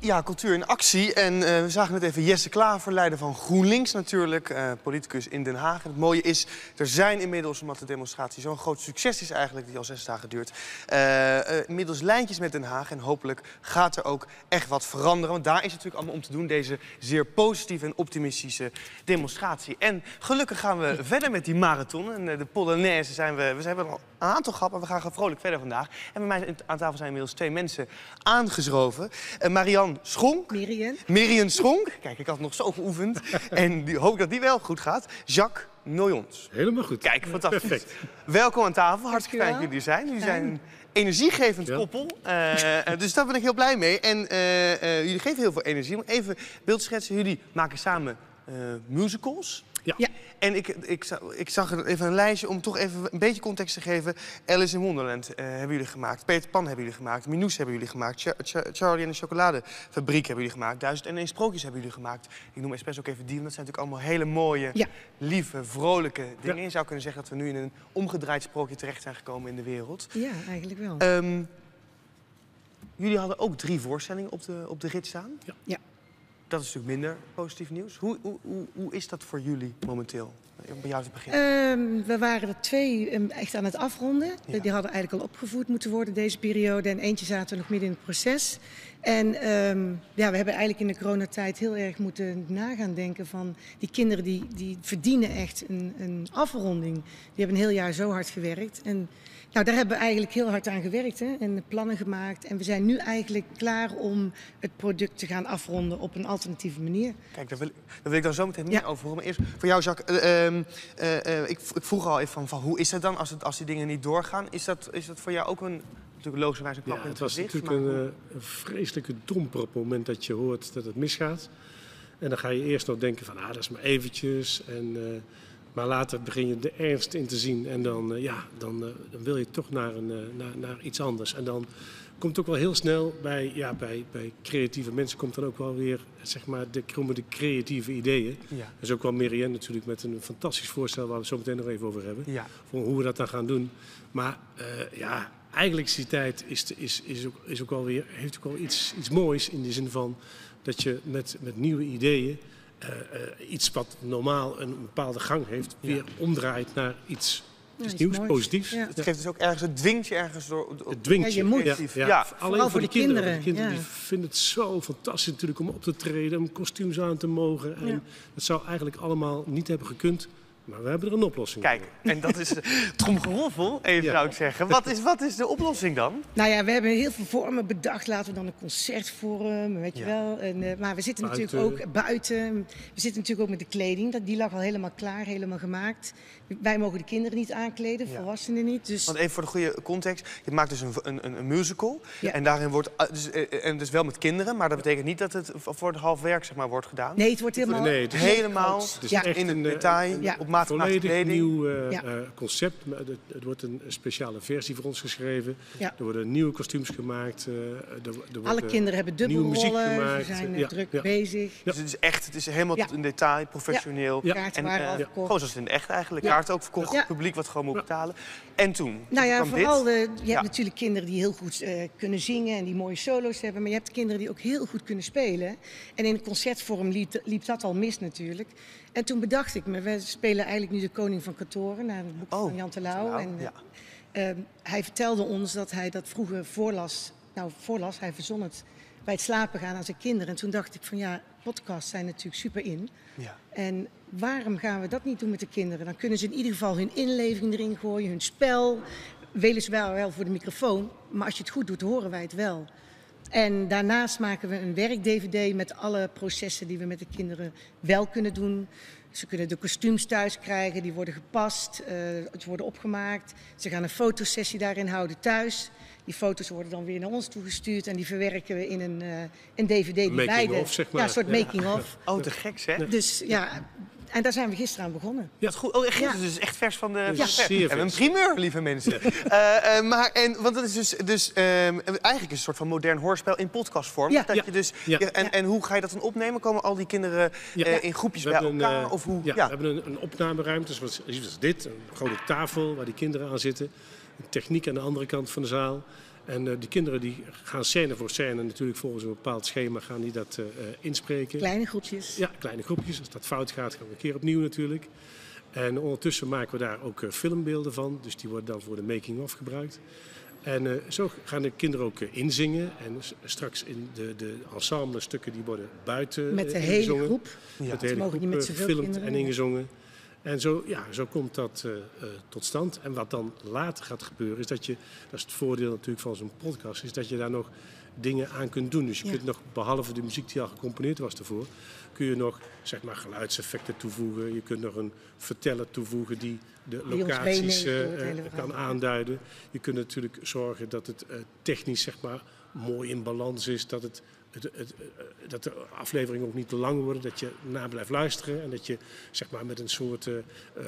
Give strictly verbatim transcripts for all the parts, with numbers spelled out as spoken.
Ja, cultuur in actie. En uh, we zagen net even Jesse Klaver, leider van GroenLinks natuurlijk, uh, politicus in Den Haag. En het mooie is, er zijn inmiddels, omdat de demonstratie zo'n groot succes is eigenlijk, die al zes dagen duurt, uh, uh, inmiddels lijntjes met Den Haag. En hopelijk gaat er ook echt wat veranderen. Want daar is het natuurlijk allemaal om te doen, deze zeer positieve en optimistische demonstratie. En gelukkig gaan we verder met die marathon. En uh, de Polonaise zijn we, we hebben al een aantal grappen, we gaan gewoon vrolijk verder vandaag. En bij mij aan tafel zijn inmiddels twee mensen aangeschoven. Uh, Marianne Schonk. Miriam. Miriam Schonk. Kijk, ik had nog zo geoefend. En die, hoop dat die wel goed gaat. Jacques Noyons. Helemaal goed. Kijk, fantastisch. Perfect. Welkom aan tafel. Hartstikke fijn dat jullie er zijn. Jullie zijn een energiegevend ja. koppel. Uh, dus daar ben ik heel blij mee. En uh, uh, jullie geven heel veel energie. Om even beeld te schetsen. Jullie maken samen uh, musicals. Ja. ja. En ik, ik, ik zag even een lijstje om toch even een beetje context te geven. Alice in Wonderland uh, hebben jullie gemaakt. Peter Pan hebben jullie gemaakt. Minoes hebben jullie gemaakt. Char Char Charlie en de Chocoladefabriek hebben jullie gemaakt. Duizend en één Sprookjes hebben jullie gemaakt. Ik noem expres ook even die, want dat zijn natuurlijk allemaal hele mooie, ja. lieve, vrolijke dingen. Ja. Je zou kunnen zeggen dat we nu in een omgedraaid sprookje terecht zijn gekomen in de wereld. Ja, eigenlijk wel. Um, jullie hadden ook drie voorstellingen op de, op de rit staan. Ja. ja. Dat is natuurlijk minder positief nieuws. Hoe, hoe, hoe, hoe is dat voor jullie momenteel? Om bij jou te beginnen. Um, we waren er twee um, echt aan het afronden. Ja. Die hadden eigenlijk al opgevoerd moeten worden deze periode. En eentje zaten we nog midden in het proces. En um, ja, we hebben eigenlijk in de coronatijd heel erg moeten nagaan denken van... die kinderen die, die verdienen echt een, een afronding. Die hebben een heel jaar zo hard gewerkt. En nou, daar hebben we eigenlijk heel hard aan gewerkt, hè? En plannen gemaakt. En we zijn nu eigenlijk klaar om het product te gaan afronden op een alternatieve manier. Kijk, daar wil, daar wil ik dan zo meteen meer ja. over horen. Maar eerst voor jou, Jacques. Uh, uh, uh, ik, ik vroeg al even van, van hoe is het dan als, het, als die dingen niet doorgaan? Is dat, is dat voor jou ook een, natuurlijk logischerwijs een klap ja, in het het was gezicht, natuurlijk maar... een, een vreselijke domper op het moment dat je hoort dat het misgaat. En dan ga je eerst nog denken van, ah, dat is maar eventjes. En, uh, maar later begin je de ernst in te zien en dan, uh, ja, dan, uh, dan wil je toch naar, een, uh, naar, naar iets anders. En dan komt het ook wel heel snel bij, ja, bij, bij creatieve mensen komt dan ook wel weer, zeg maar, de, de creatieve ideeën. Ja. Dat is ook wel Miriam natuurlijk met een fantastisch voorstel waar we het zo meteen nog even over hebben. Ja. Voor hoe we dat dan gaan doen. Maar uh, ja, eigenlijk is die tijd is, is, is ook, is ook wel weer, heeft ook wel iets, iets moois in de zin van dat je met, met nieuwe ideeën uh, uh, iets wat normaal een bepaalde gang heeft, weer ja. omdraait naar iets, iets ja, nieuws, moois. positiefs. Ja. Het geeft dus ook ergens, het dwingt je ergens door... Het dwingt je. Ja, je moet. Ja, ja. Ja. Alleen voor voor de de kinderen. kinderen. De kinderen Ja. die vinden het zo fantastisch natuurlijk om op te treden, om kostuums aan te mogen. En ja. dat zou eigenlijk allemaal niet hebben gekund. Maar we hebben er een oplossing Kijk, voor. en dat is tromgeroffel, even Ja. zou ik zeggen. Wat is, wat is de oplossing dan? Nou ja, we hebben heel veel vormen bedacht. Laten we dan een concertvorm, weet je Ja. wel. En, uh, maar we zitten Buiten. natuurlijk ook buiten. We zitten natuurlijk ook met de kleding. Dat, die lag al helemaal klaar, helemaal gemaakt. Wij mogen de kinderen niet aankleden, Ja. volwassenen niet. Dus... Want even voor de goede context. Je maakt dus een, een, een musical. Ja. En daarin wordt... Dus, en dus wel met kinderen, maar dat betekent niet dat het voor het half werk zeg maar, wordt gedaan. Nee, het wordt helemaal... Nee, het is helemaal Het is Ja. echt in het een, detail, ja. op maat gemaakte volledig kleding. nieuw uh, Ja. uh, concept. Het, het wordt een speciale versie voor ons geschreven. Ja. Er worden nieuwe kostuums gemaakt. Uh, er, er Alle wordt, kinderen hebben nieuwe muziek dubbelrollen, ze gemaakt. zijn uh, Ja, druk ja. bezig. Dus het is echt, het is helemaal Ja. tot in detail, professioneel. Ja. Kaarten En waren uh, al ja. verkocht. gewoon zoals het in de echt eigenlijk. Ja. Kaarten ook verkocht, Ja. publiek wat gewoon moet Ja. betalen. En toen? Nou ja, Toen kwam vooral dit. de, je Ja. hebt natuurlijk kinderen die heel goed uh, kunnen zingen en die mooie solo's hebben. Maar je hebt kinderen die ook heel goed kunnen spelen. En in de concertvorm liep, liep dat al mis natuurlijk. En toen bedacht ik me, we spelen eigenlijk nu de Koning van Katoren, naar het boek Oh, van Jan Terlouw. Nou, En ja. uh, uh, hij vertelde ons dat hij dat vroeger voorlas. Nou, voorlas, hij verzon het bij het slapen gaan aan zijn kinderen. En toen dacht ik van ja, podcasts zijn natuurlijk super in. Ja. En waarom gaan we dat niet doen met de kinderen? Dan kunnen ze in ieder geval hun inleving erin gooien, hun spel. Weliswaar wel voor de microfoon, maar als je het goed doet, horen wij het wel. En daarnaast maken we een werk-D V D met alle processen die we met de kinderen wel kunnen doen. Ze kunnen de kostuums thuis krijgen, die worden gepast, uh, die worden opgemaakt. Ze gaan een fotosessie daarin houden thuis. Die foto's worden dan weer naar ons toegestuurd en die verwerken we in een, uh, een D V D. Die Making beide, of, zeg maar. Ja, een soort Ja. making-of. Oh, te gek zeg. Dus ja, en daar zijn we gisteren aan begonnen. Ja, goed. Oh, echt, Ja. dus het is echt vers van de, Ja, van de pers. zeer En een vers. primeur, lieve mensen. uh, uh, maar, en, want dat is dus, dus um, eigenlijk is een soort van modern hoorspel in podcastvorm. Ja. Dat Ja. je dus, Ja. ja, en, Ja. en hoe ga je dat dan opnemen? Komen al die kinderen Ja. uh, in groepjes We bij hebben elkaar? een, uh, of hoe? Ja, Ja. we hebben een, een opnameruimte, zoals, zoals dit. Een grote tafel waar die kinderen aan zitten. Een techniek aan de andere kant van de zaal. En uh, die kinderen die gaan scène voor scène natuurlijk volgens een bepaald schema gaan die dat uh, inspreken. Kleine groepjes. Ja, kleine groepjes. Als dat fout gaat, gaan we een keer opnieuw natuurlijk. En ondertussen maken we daar ook uh, filmbeelden van. Dus die worden dan voor de making-of gebruikt. En uh, zo gaan de kinderen ook uh, inzingen. En straks in de, de ensemble stukken die worden buiten met de uh, hele groep. Ja. Met de Ze hele mogen groep niet met uh, zoveel gefilmd kinderen. en ingezongen. En zo, ja, zo komt dat uh, uh, tot stand. En wat dan later gaat gebeuren is dat je, dat is het voordeel natuurlijk van zo'n podcast, is dat je daar nog dingen aan kunt doen. Dus je ja. kunt nog, behalve de muziek die al gecomponeerd was ervoor, kun je nog zeg maar geluidseffecten toevoegen. Je kunt nog een verteller toevoegen die de die locaties uh, kan aanduiden. Je kunt natuurlijk zorgen dat het uh, technisch zeg maar mooi in balans is, dat het Het, het, het, dat de afleveringen ook niet te lang worden, dat je na blijft luisteren en dat je zeg maar met een soort, uh, uh,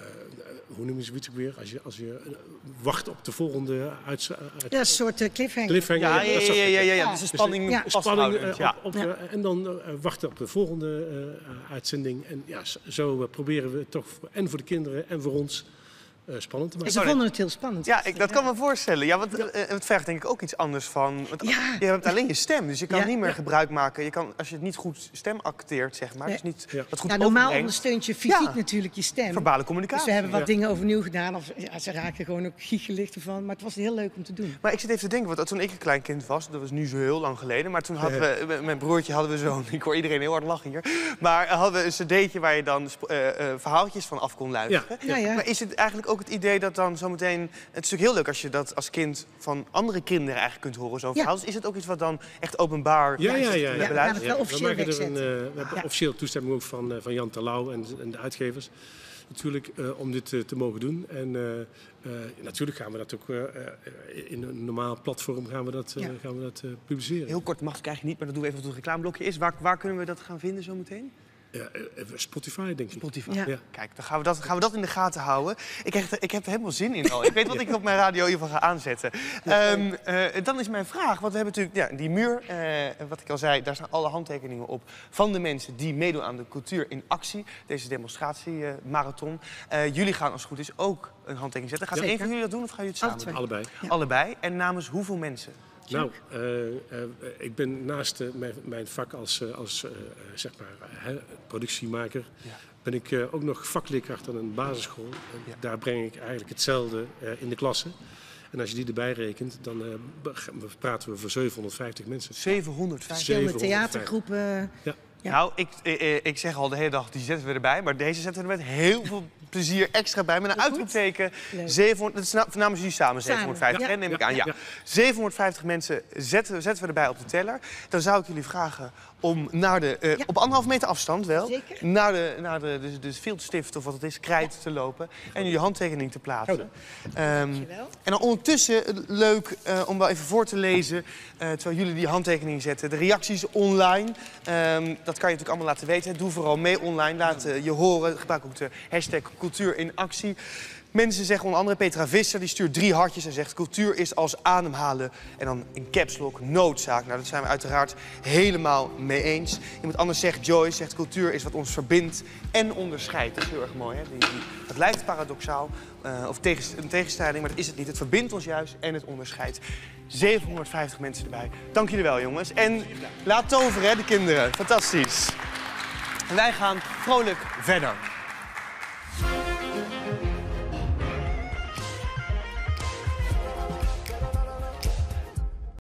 hoe noem je zoiets ook weer, als je, als je uh, wacht op de volgende uit, uit, ja, een soort uh, cliffhanger. cliffhanger. Ja, ja, ja, ja, ja, ja, ja. Dus de spanning, ja. spanning uh, ja. op, op, ja. uh, en dan uh, wachten op de volgende uh, uitzending. En ja, zo uh, proberen we het toch en voor de kinderen en voor ons Uh, spannend te maken. Ze vonden het heel spannend. Ja, ik, dat kan me voorstellen. Ja, want uh, het vergt denk ik ook iets anders van. Want ja. Je hebt alleen je stem, dus je kan ja. niet meer ja. gebruik maken. Je kan, als je het niet goed stem acteert, zeg maar, nee. dus niet ja. wat goed ja, normaal overbrengt. ondersteunt je fysiek ja. natuurlijk je stem. Verbale communicatie. Dus we hebben wat ja. dingen overnieuw gedaan. Of, ja, ze raakten gewoon ook giegelicht ervan. Maar het was heel leuk om te doen. Maar ik zit even te denken, want toen ik een klein kind was, dat was nu zo heel lang geleden, maar toen hadden we, met mijn broertje hadden we zo'n, ik hoor iedereen heel hard lachen hier, maar hadden we een cd'tje waar je dan uh, uh, verhaaltjes van af kon luisteren. Ja. Ja, ja. Maar is het eigenlijk ook het idee dat dan zometeen, het is natuurlijk heel leuk als je dat als kind van andere kinderen eigenlijk kunt horen, zo'n Ja. verhaal. Dus is het ook iets wat dan echt openbaar Ja, ja, ja. te ja. beluisteren? Ja, we gaan het wel Ja, officieel we maken er een, wegzetten. uh, we hebben Ja. officieel toestemming ook van, uh, van Jan Terlouw en, en de uitgevers. Natuurlijk uh, om dit uh, te mogen doen. En uh, uh, natuurlijk gaan we dat ook uh, uh, in een normaal platform gaan we dat, uh, Ja. gaan we dat uh, publiceren. Heel kort mag ik eigenlijk niet, maar dat doen we even tot het reclameblokje is. Waar, waar kunnen we dat gaan vinden zometeen? Ja, uh, Spotify denk ik. Spotify. Ja. Ja. Kijk, dan gaan we, dat, gaan we dat in de gaten houden. Ik, krijg, ik heb er helemaal zin in al. Ik weet wat ik op mijn radio in ieder geval ga aanzetten. Um, uh, dan is mijn vraag, want we hebben natuurlijk ja, die muur, uh, wat ik al zei, daar staan alle handtekeningen op van de mensen die meedoen aan de Cultuur in Actie, deze demonstratiemarathon. Uh, uh, jullie gaan als het goed is ook een handtekening zetten. Gaat Zeker. een van jullie dat doen of gaan jullie het samen Alle twee. doen? Allebei. Ja. Allebei. En namens hoeveel mensen? Nou, uh, uh, ik ben naast uh, mijn, mijn vak als, uh, als uh, zeg maar, uh, productiemaker, Ja. ben ik uh, ook nog vakleerkracht aan een basisschool. En Ja. daar breng ik eigenlijk hetzelfde uh, in de klasse. En als je die erbij rekent, dan uh, praten we voor zevenhonderdvijftig mensen. zevenhonderdvijftig. Verschillende zevenhonderdvijftig. theatergroepen. Ja. Ja. Nou, ik, ik, ik zeg al de hele dag, die zetten we erbij. Maar deze zetten we er met heel veel plezier extra bij. Met een Goed. uitroepteken. Leuk. zevenhonderd, dat is na- namens jullie samen zevenhonderdvijftig, Ja. hè, neem ik Ja. aan. Ja. Ja. zevenhonderdvijftig mensen zetten, zetten we erbij op de teller. Dan zou ik jullie vragen om naar de, uh, Ja. op anderhalf meter afstand wel, Zeker. naar de, naar de, de, de viltstift of wat het is, krijt te lopen. En jullie handtekening te plaatsen. Um, Dankjewel. en dan ondertussen, uh, leuk uh, om wel even voor te lezen, uh, terwijl jullie die handtekening zetten. De reacties online, um, dat kan je natuurlijk allemaal laten weten. Doe vooral mee online, laat uh, je horen. Gebruik ook de hashtag Cultuur in Actie. Mensen zeggen onder andere Petra Visser, die stuurt drie hartjes en zegt cultuur is als ademhalen. En dan in caps lock noodzaak. Nou, dat zijn we uiteraard helemaal mee eens. Iemand anders zegt, Joyce zegt cultuur is wat ons verbindt en onderscheidt. Dat is heel erg mooi, hè? Die, die, dat lijkt paradoxaal uh, of tegen, een tegenstelling, maar dat is het niet. Het verbindt ons juist en het onderscheidt. zevenhonderdvijftig mensen erbij. Dank jullie wel, jongens. En laat toveren, hè, de kinderen. Fantastisch. En wij gaan vrolijk verder.